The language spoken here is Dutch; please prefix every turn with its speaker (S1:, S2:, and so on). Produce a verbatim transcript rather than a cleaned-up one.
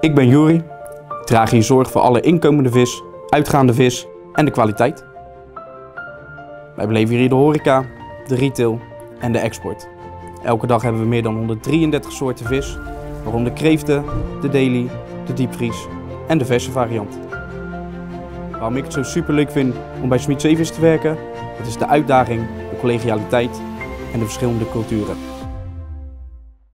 S1: Ik ben Juri, ik draag hier zorg voor alle inkomende vis, uitgaande vis en de kwaliteit. Wij beleven hier de horeca, de retail en de export. Elke dag hebben we meer dan honderddrieëndertig soorten vis, waaronder kreeften, de deli, de diepvries en de verse variant. Waarom ik het zo super leuk vind om bij Smit Zeevis te werken, dat is de uitdaging, de collegialiteit en de verschillende culturen.